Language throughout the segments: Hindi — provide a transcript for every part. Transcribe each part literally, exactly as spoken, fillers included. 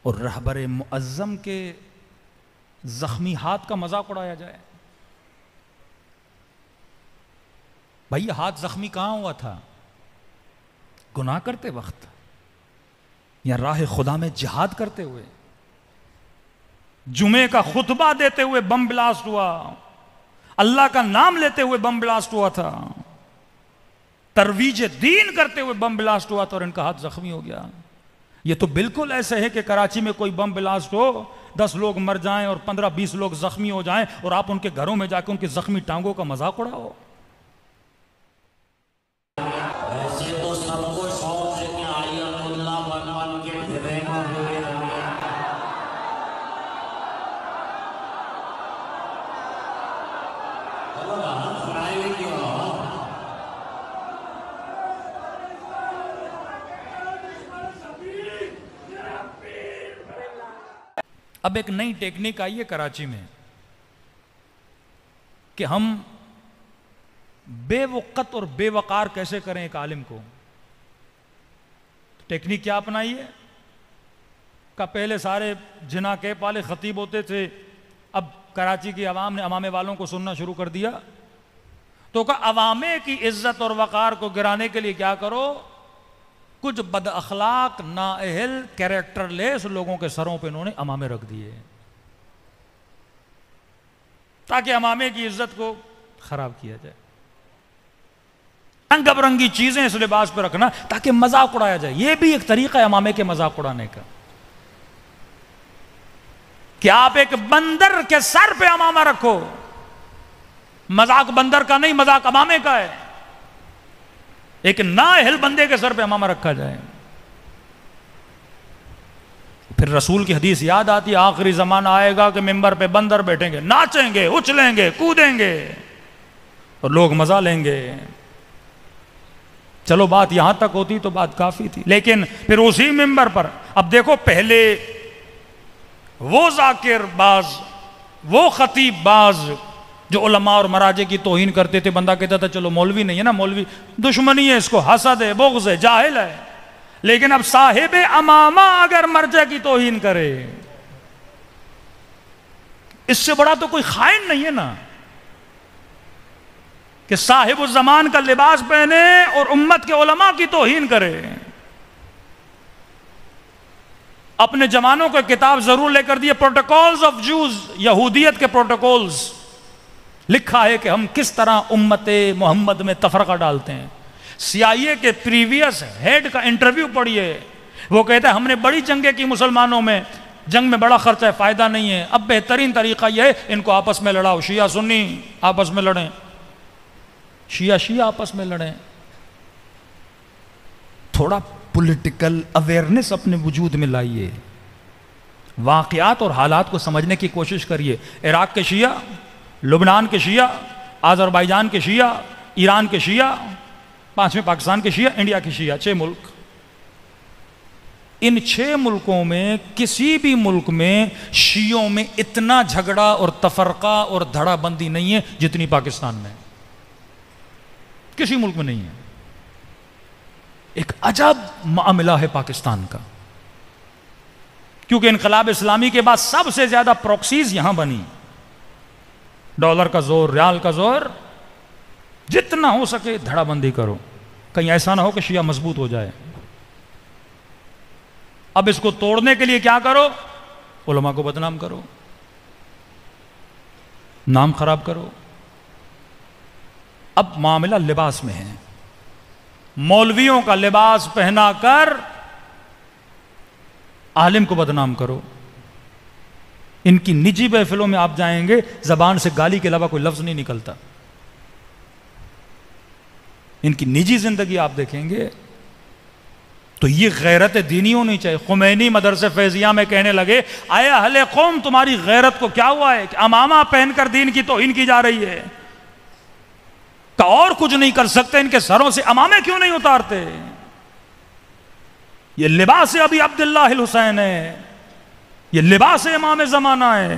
और रहबर मुअज्जम के जख्मी हाथ का मजाक उड़ाया जाए। भाई ये हाथ जख्मी कहां हुआ था? गुनाह करते वक्त या राह खुदा में जिहाद करते हुए? जुमे का खुतबा देते हुए बम ब्लास्ट हुआ, अल्लाह का नाम लेते हुए बम ब्लास्ट हुआ था, तरवीज दीन करते हुए बम ब्लास्ट हुआ था और इनका हाथ जख्मी हो गया। ये तो बिल्कुल ऐसे है कि कराची में कोई बम ब्लास्ट हो, दस लोग मर जाएं और पंद्रह बीस लोग जख्मी हो जाएं और आप उनके घरों में जाकर उनकी जख्मी टांगों का मजाक उड़ाओ। अब एक नई टेक्निक आई है कराची में कि हम बेवक़्त और बेवकार कैसे करें एक आलिम को। टेक्निक क्या अपनाई है? का पहले सारे जिना के पाले खतीब होते थे, अब कराची की आवाम ने अवामे वालों को सुनना शुरू कर दिया, तो का अवामे की इज्जत और वकार को गिराने के लिए क्या करो, कुछ बद अखलाक नाअहल कैरेक्टरलेस लोगों के सरों पे इन्होंने अमामे रख दिए ताकि अमामे की इज्जत को खराब किया जाए। रंग बरंगी चीजें इस लिबास पर रखना ताकि मजाक उड़ाया जाए, यह भी एक तरीका है अमामे के मजाक उड़ाने का। कि आप एक बंदर के सर पे अमामा रखो, मजाक बंदर का नहीं, मजाक अमामे का है। एक नाअहल बंदे के सर पे अमामा रखा जाए। फिर रसूल की हदीस याद आती है, आखिरी जमाना आएगा कि मिंबर पे बंदर बैठेंगे, नाचेंगे, उछलेंगे, कूदेंगे और लोग मजा लेंगे। चलो बात यहां तक होती तो बात काफी थी, लेकिन फिर उसी मिंबर पर अब देखो, पहले वो जाकिर बाज, वो खतीब बाज जो उलमा और मराजे की तौहीन करते थे, बंदा कहता था चलो मौलवी नहीं है ना, मौलवी दुश्मनी है, इसको हसद है, बुग़्ज़ है, जाहिल है। लेकिन अब साहिब अमामा अगर मर्जे की तौहीन करे, इससे बड़ा तो कोई खाइन नहीं है ना, कि साहिब उस जमान का लिबास पहने और उम्मत के उलमा की तौहीन करे। अपने जमानों को किताब जरूर लेकर दिए, प्रोटोकॉल्स ऑफ जूज, यहूदियत के प्रोटोकॉल्स, लिखा है कि हम किस तरह उम्मत मोहम्मद में तफरका डालते हैं। सीआईए के प्रीवियस हेड का इंटरव्यू पढ़िए, वो कहता है हमने बड़ी जंगें की मुसलमानों में, जंग में बड़ा खर्चा है, फायदा नहीं है, अब बेहतरीन तरीका यह है इनको आपस में लड़ाओ, शिया सुन्नी आपस में लड़ें, शिया शिया आपस में लड़ें। थोड़ा पॉलिटिकल अवेयरनेस अपने वजूद में लाइए, वाक़यात और हालात को समझने की कोशिश करिए। इराक के शिया, लुबनान के शिया, आज़रबाईजान के शिया, ईरान के शिया, पांचवें पाकिस्तान के शिया, इंडिया के शिया, छह मुल्क। इन छह मुल्कों में किसी भी मुल्क में शियों में इतना झगड़ा और तफरका और धड़ाबंदी नहीं है जितनी पाकिस्तान में, किसी मुल्क में नहीं है। एक अजब मामला है पाकिस्तान का, क्योंकि इनकलाब इस्लामी के बाद सबसे ज्यादा प्रॉक्सीज यहां बनी। डॉलर का जोर, रियाल का जोर, जितना हो सके धड़ाबंदी करो, कहीं ऐसा ना हो कि शिया मजबूत हो जाए। अब इसको तोड़ने के लिए क्या करो, उलमा को बदनाम करो, नाम खराब करो। अब मामला लिबास में है, मौलवियों का लिबास पहना कर आलिम को बदनाम करो। इनकी निजी महफिलों में आप जाएंगे, जबान से गाली के अलावा कोई लफ्ज नहीं निकलता। इनकी निजी जिंदगी आप देखेंगे तो ये गैरत दीनी होनी चाहिए। खुमैनी मदरसे फैजिया में कहने लगे, आए अहले कौम तुम्हारी गैरत को क्या हुआ है कि अमामा पहनकर दीन की तौहीन की जा रही है, तो और कुछ नहीं कर सकते, इनके सरों से अमामे क्यों नहीं उतारते? ये लिबास अभी अब्दुल्लाह हुसैन है, ये लिबास इमाम जमाना है।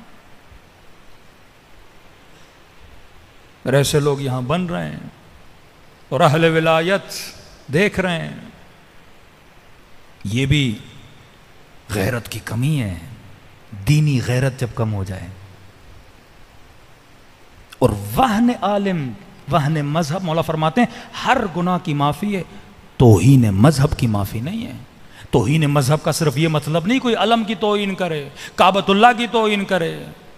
ऐसे लोग यहां बन रहे हैं और अहले विलायत देख रहे हैं। ये भी गैरत की कमी है। दीनी गैरत जब कम हो जाए, और वहन आलिम वहन मजहब, मौला फरमाते हैं हर गुनाह की माफ़ी है, तौहीन मजहब की माफ़ी नहीं है। तौहीन मजहब का सिर्फ ये मतलब नहीं कोई अलम की तौहीन करे, काबतुल्लाह की तौहीन करे।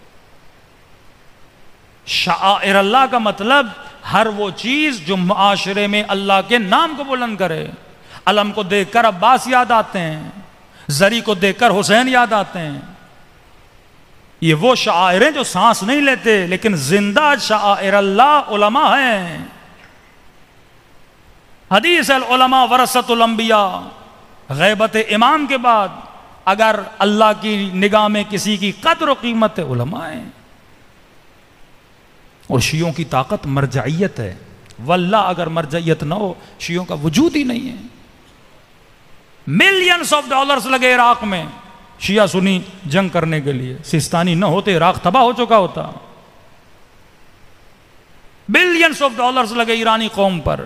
शाइर अल्लाह का मतलब हर वो चीज जो मुआशरे में अल्लाह के नाम को बुलंद करे। अलम को देखकर अब्बास याद आते हैं, जरी को देखकर हुसैन याद आते हैं। ये वो शायर हैं जो सांस नहीं लेते लेकिन जिंदा शाइर अल्लाह उलमा हैं। हदीस अल उलमा वरसतुल अंबिया, गैबत इमाम के बाद अगर अल्लाह की निगाह में किसी की कद्र और कीमत है, उलमा है। और शियों की ताकत मरजाइयत है, वल्लाह अगर मरजाइयत ना हो शियों का वजूद ही नहीं है। मिलियंस ऑफ डॉलर्स लगे इराक में शिया सुनी जंग करने के लिए, सिस्तानी न होते इराक तबाह हो चुका होता। बिलियंस ऑफ डॉलर्स लगे ईरानी कौम पर।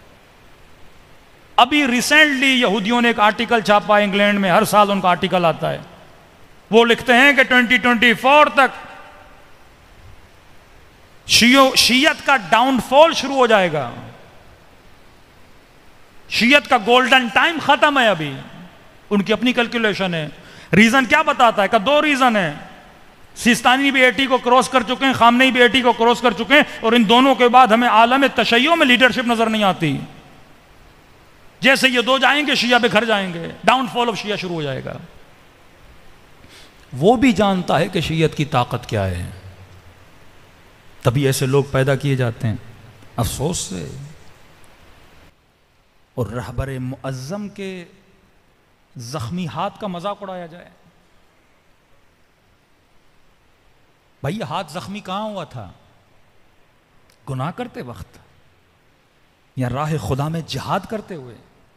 अभी रिसेंटली यहूदियों ने एक आर्टिकल छापा इंग्लैंड में, हर साल उनका आर्टिकल आता है। वो लिखते हैं कि ट्वेंटी ट्वेंटी फोर तक शियो शियत का डाउनफॉल शुरू हो जाएगा। शियत का गोल्डन टाइम खत्म है अभी, उनकी अपनी कैलकुलेशन है। रीजन क्या बताता है? का दो रीजन है। सिस्तानी भी एटी को क्रॉस कर चुके हैं, खामनेई भी एटी को क्रॉस कर चुके हैं, और इन दोनों के बाद हमें आलम तशय्यो में लीडरशिप नजर नहीं आती। जैसे ये दो जाएंगे शिया बिखर जाएंगे, डाउनफॉल ऑफ शिया शुरू हो जाएगा। वो भी जानता है कि शियत की ताकत क्या है, तभी ऐसे लोग पैदा किए जाते हैं अफसोस से। और रहबर मुअज्जम के जख्मी हाथ का मजाक उड़ाया जाए। भाई ये हाथ जख्मी कहां हुआ था? गुनाह करते वक्त या राह खुदा में जिहाद करते हुए?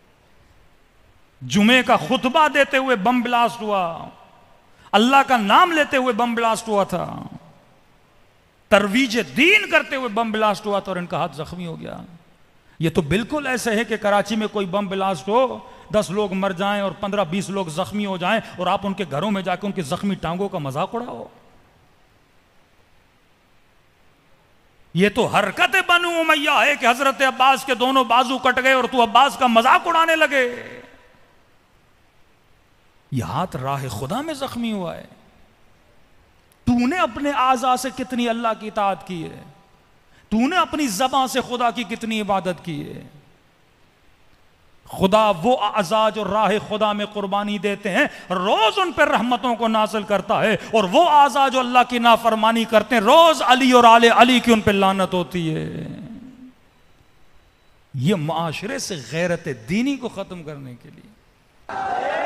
जुमे का खुतबा देते हुए बम ब्लास्ट हुआ, अल्लाह का नाम लेते हुए बम ब्लास्ट हुआ था, तरवीज दीन करते हुए बम ब्लास्ट हुआ था और इनका हाथ जख्मी हो गया। ये तो बिल्कुल ऐसे है कि कराची में कोई बम ब्लास्ट हो, दस लोग मर जाएं और पंद्रह बीस लोग जख्मी हो जाएं और आप उनके घरों में जाकर उनकी जख्मी टांगों का मजाक उड़ाओ। ये तो हरकत बनु उमैया है कि हजरत अब्बास के दोनों बाजू कट गए और तू अब्बास का मजाक उड़ाने लगे। यह हाथ राह खुदा में जख्मी हुआ है। तूने अपने आज़ा से कितनी अल्लाह की इताअत की है, तूने अपनी ज़बान से खुदा की कितनी इबादत की है। खुदा वो आज़ा जो राह खुदा में कुर्बानी देते हैं रोज उन पर रहमतों को नाज़िल करता है, और वो आज़ा जो अल्लाह की नाफरमानी करते हैं रोज अली और आले अली की उन पर लानत होती है। ये मुआशरे से गैरत दीनी को खत्म करने के लिए